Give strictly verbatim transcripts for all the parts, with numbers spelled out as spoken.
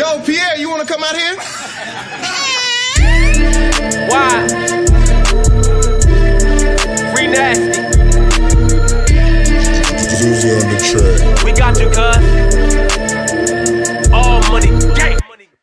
Yo, Pierre, you wanna come out here? Why? Free Nasty. Zuzi on the track. We got you, cuz. All money, gang.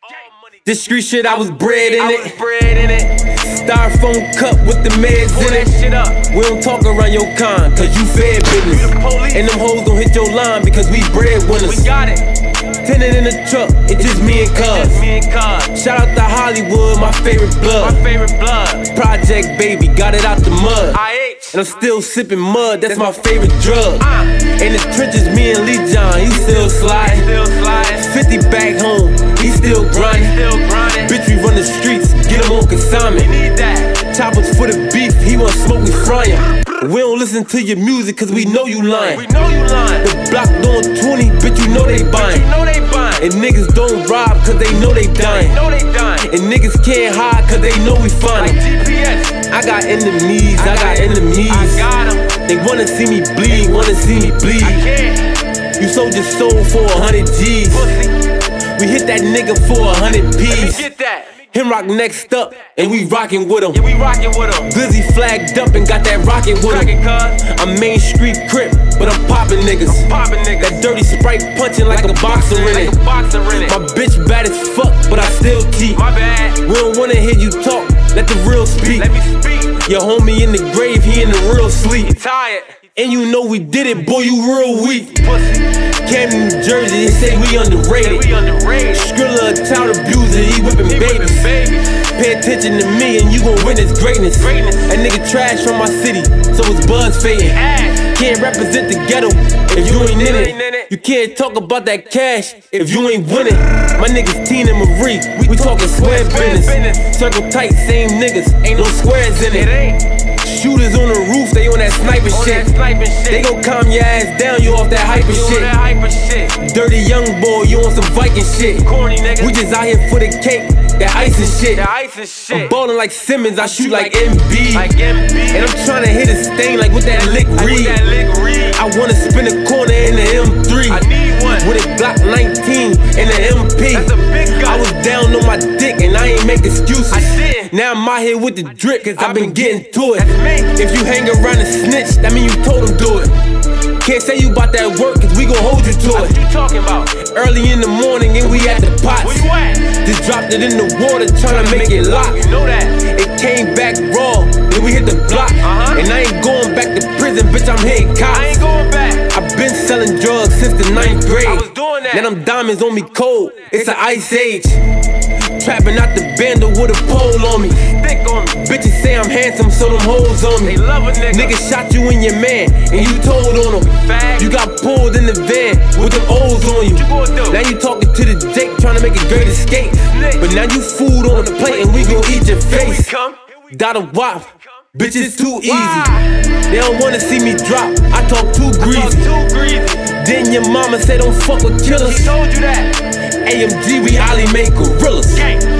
This street shit, I was bred in I it. was bred in it. Styrofoam cup with the meds Pull in that it. shit up. We don't talk around your kind, cause you fair business. You the police. And them hoes don't hit your line because we bread winners. We got it. Tenant in the truck, it's just me and It's cuz. just me and cuz. Shout out to Hollywood, my favorite My blood. favorite blood. Project baby, got it out the mud. I H. And I'm still sipping mud, that's my favorite drug. Uh, In the trenches, me and Lee John, he still sliding. still sliding. fifty back home, he still grinding. Still grinding. Bitch, we run the streets, get him on We consignment. need that. Choppers for the beef, he want smoke, we frying. We don't listen to your music, cause we know you lying. We know you lying. The block doing twenty, bitch, you know they You buying. know they buying. And niggas don't rob, cause they know they dying. know they dying. And niggas can't hide, cause they know we Like finding. G P S. I got enemies, I got enemies. I got 'em. They wanna see me bleed, wanna see me I bleed. can't. You sold your soul for a hundred G's. Pussy. We hit that nigga for a hundred Let me P's. get that. Him rock next up, and we rockin' with him. Yeah, we rockin' with him. Glizzy flagged up and got that rockin' with him. Crackin' cuz. I'm Main Street Crip, but I'm poppin' niggas. Poppin' niggas. That dirty Sprite punchin' like, a boxer in Like it. a boxer in it. My bitch bad as fuck, but I still cheat. My bad. We don't wanna hear you talk, let the real speak. Let me speak. Your homie in the grave, he in the real sleep. Tired. And you know we did it, boy, you real weak. Pussy. Camden, New Jersey, they say we Say underrated. we underrated. Skrilla, a child abuser, he whipping He babies. whipping babies. Pay attention to me and you gon' witness greatness. Greatness. That nigga trash from my city, so his buzz fading. Ass. Can't represent the ghetto if you ain't in ain't in it. it. You can't talk about that cash if you ain't winning. My niggas Tina Marie, we talking square Square business. business. Circle tight, same niggas, ain't no squares in It it. ain't. Shooters on the roof, they on that sniper On shit. that sniping shit. They gon' calm your ass down, you off that hyper You on shit. that hyper shit. Dirty young boy, you on some Viking shit. Corny nigga. We just out here for the cake, that ice and shit. The ice and I'm shit. ballin' like Simmons, I shoot like M B. Like M B. And I'm tryna hit a stain like with that lick Like with read. that lick read. I wanna spin a corner in the M three. I need one. With a Glock nineteen and an M P. That's a big gun. I was down on my dick and I ain't make excuses. I didn't. Now I'm out here with the drip, cause I've been getting to it. That's me. If you hang around and snitch, that mean you told him do it. Can't say you about that work, cause we gon' hold you to What it. you talking about? Early in the morning and we at the pots. Where you at? Just dropped it in the water, tryna make it lock. You know that. It came back raw, then we hit the block. Uh-huh. And I ain't going back to prison, bitch, I'm hitting cops. I ain't going back. I've been selling drugs since the ninth grade. I was doing that. Now them diamonds on me cold, it's an ice age. Trapping out the bando with a pole on me. Stick on me. Bitches say I'm handsome, so them hoes on me. They love a nigga. Nigga shot you and your man, and you told on him. Fag. You got pulled in the van with them O's on you. What you gonna do? Now you talking to the Jake, trying to make a great escape. Snitch. But now you food on the plate, and we gon' eat your Here we face. come. Dot a wop, bitch, it's too easy. Why? They don't wanna see me drop, I talk too Talk greasy. too greasy. Then your mama say don't fuck with killers. He told you that. A M G, we Ali make gorillas. Gang.